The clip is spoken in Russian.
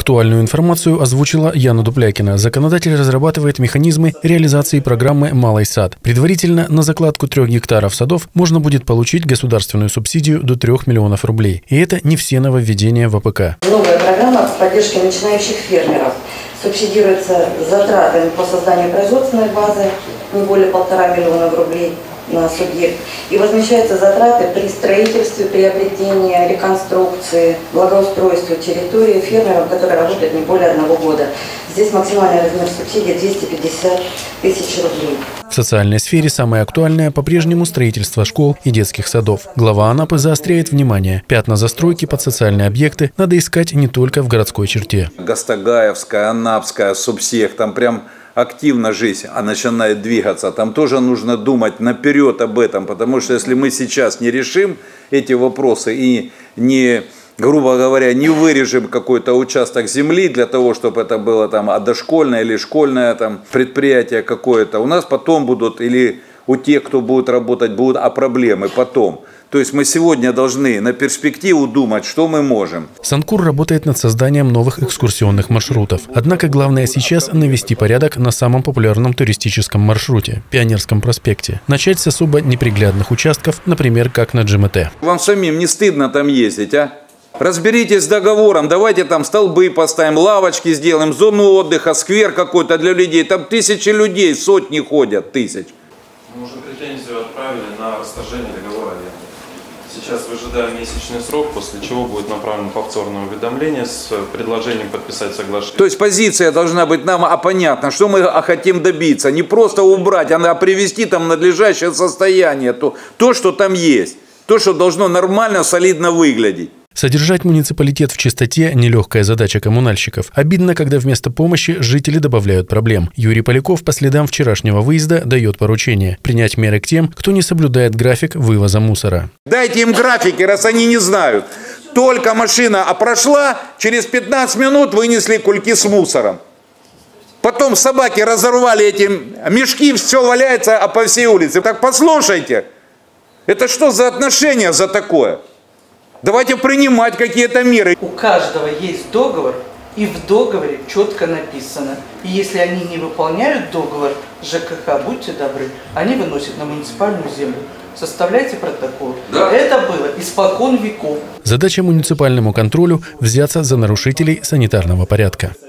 Актуальную информацию озвучила Яна Дуплякина. Законодатель разрабатывает механизмы реализации программы «Малый сад». Предварительно на закладку 3 гектаров садов можно будет получить государственную субсидию до 3 миллионов рублей. И это не все нововведения в АПК. Новая программа поддержки начинающих фермеров. Субсидируются затраты по созданию производственной базы не более 1,5 миллиона рублей на субъект. И возмещаются затраты при строительстве, приобретении, реконструкции, благоустройстве территории фермеров, которые работают не более 1 года. Здесь максимальный размер субсидии 250 тысяч рублей. В социальной сфере самое актуальное по-прежнему строительство школ и детских садов. Глава Анапы заостряет внимание. Пятна застройки под социальные объекты надо искать не только в городской черте. Гастагаевская, Анапская, Субсех, там прям активно жизнь начинает двигаться. Там тоже нужно думать наперед об этом, потому что если мы сейчас не решим эти вопросы и не, грубо говоря, не вырежем какой-то участок земли для того, чтобы это было там дошкольное или школьное там предприятие какое-то, у нас потом будут, или у тех, кто будет работать, будут проблемы потом. То есть мы сегодня должны на перспективу думать, что мы можем. Санкур работает над созданием новых экскурсионных маршрутов. Однако главное сейчас навести порядок на самом популярном туристическом маршруте – Пионерском проспекте. Начать с особо неприглядных участков, например, как на ЖМТ. Вам самим не стыдно там ездить, а? Разберитесь с договором, давайте там столбы поставим, лавочки сделаем, зону отдыха, сквер какой-то для людей. Там тысячи людей, сотни ходят, тысяч. Мы уже претензию отправили на расторжение договора аренды. Сейчас выжидаем месячный срок, после чего будет направлено повторное уведомление с предложением подписать соглашение. То есть позиция должна быть нам понятна, что мы хотим добиться. Не просто убрать, а привести там в надлежащее состояние то, что там есть. То, что должно нормально, солидно выглядеть. Содержать муниципалитет в чистоте – нелегкая задача коммунальщиков. Обидно, когда вместо помощи жители добавляют проблем. Юрий Поляков по следам вчерашнего выезда дает поручение – принять меры к тем, кто не соблюдает график вывоза мусора. Дайте им графики, раз они не знают. Только машина прошла, через 15 минут вынесли кульки с мусором. Потом собаки разорвали эти мешки, все валяется по всей улице. Так послушайте, это что за отношения за такое? Давайте принимать какие-то меры. У каждого есть договор, и в договоре четко написано. И если они не выполняют договор ЖКХ, будьте добры, они выносят на муниципальную землю. Составляйте протокол. Да. Это было испокон веков. Задача муниципальному контролю – взяться за нарушителей санитарного порядка.